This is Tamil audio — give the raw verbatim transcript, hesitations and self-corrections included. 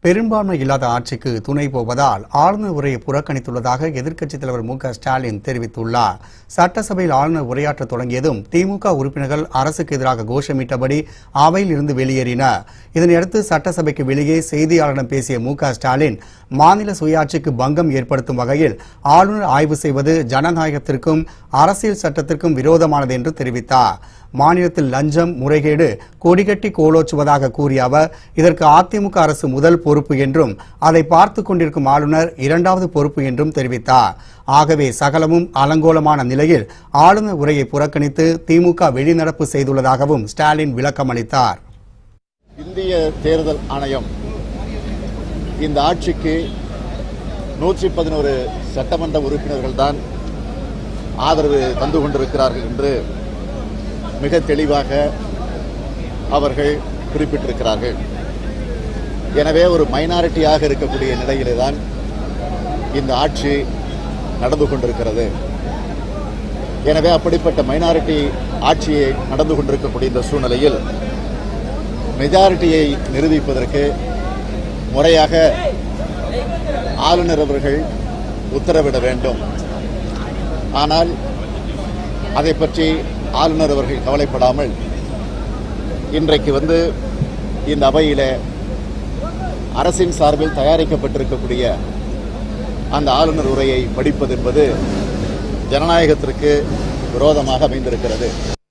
பெரும்பான்மை இல்லாத ஆட்சிக்கு துணை போவதால் ஆளுநர் உரையை புறக்கணித்துள்ளதாக எதிர்க்கட்சித் தலைவர் மு க ஸ்டாலின் தெரிவித்துள்ளார். சட்டசபையில் ஆளுநர் உரையாற்ற தொடங்கியதும் திமுக உறுப்பினர்கள் அரசுக்கு எதிராக கோஷமிட்டபடி அவையில் இருந்து வெளியேறினர். இதனையடுத்து சட்டசபைக்கு வெளியே செய்தியாளரிடம் பேசிய மு க ஸ்டாலின், மாநில சுயாட்சிக்கு பங்கம் ஏற்படுத்தும் வகையில் ஆளுநர் ஆய்வு செய்வது ஜனநாயகத்திற்கும் அரசியல் சட்டத்திற்கும் விரோதமானது என்று தெரிவித்தார். மாநிலத்தில் லஞ்சம் முறைகேடு கொடிகட்டி கோலோச்சுவதாக கூறிய அவர், இதற்கு அதிமுக அரசு முதல் பொறுப்பு என்றும் அதை பார்த்துக் கொண்டிருக்கும் ஆளுநர் இரண்டாவது பொறுப்பு என்றும் தெரிவித்தார். ஆகவே சகலமும் அலங்கோலமான நிலையில் ஆளுநர் உரையை புறக்கணித்து திமுக வெளிநடப்பு செய்துள்ளதாகவும் ஸ்டாலின் விளக்கம் அளித்தார். இந்திய தேர்தல் ஆணையம் இந்த ஆட்சிக்கு நூற்றி பதினோரு சட்டமன்ற உறுப்பினர்கள் தான் ஆதரவு தந்து கொண்டிருக்கிறார்கள் என்று மிக தெளிவாக அவர்கள் குறிப்பிட்டிருக்கிறார்கள். எனவே ஒரு மைனாரிட்டியாக இருக்கக்கூடிய நிலையிலே தான் இந்த ஆட்சி நடந்து கொண்டிருக்கிறது. எனவே அப்படிப்பட்ட மைனாரிட்டி ஆட்சியை நடந்து கொண்டிருக்கக்கூடிய இந்த சூழ்நிலையில் மெஜாரிட்டியை நிரூபிப்பதற்கு முறையாக ஆளுநர் அவர்கள் உத்தரவிட வேண்டும். ஆனால் அதை பற்றி ஆளுநர் அவர்கள் கவலைப்படாமல் இன்றைக்கு வந்து இந்த அவையிலே அரசின் சார்பில் தயாரிக்கப்பட்டிருக்கக்கூடிய அந்த ஆளுநர் உரையை படிப்பது என்பது ஜனநாயகத்திற்கு விரோதமாக அமைந்திருக்கிறது.